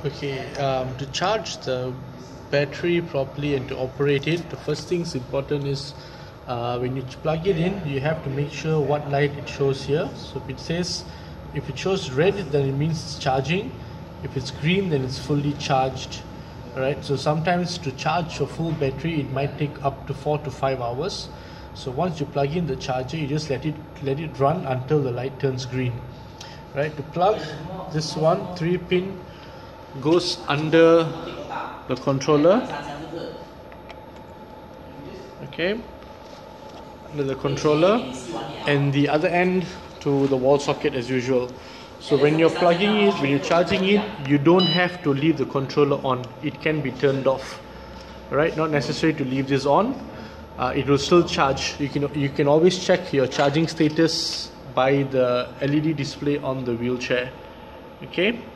Okay, to charge the battery properly and to operate it, the first thing's important is when you plug it in, you have to make sure what light it shows here. So if it shows red, then it means it's charging. If it's green, then it's fully charged. Alright, so sometimes to charge your full battery, it might take up to 4 to 5 hours. So once you plug in the charger, you just let it run until the light turns green. Right, to plug this one 3-pin goes under the controller. Okay, under the controller, and the other end to the wall socket as usual. So when you're plugging it, when you're charging it, you don't have to leave the controller on. It can be turned off. Right, not necessary to leave this on. It will still charge. You can always check your charging status by the LED display on the wheelchair. Okay.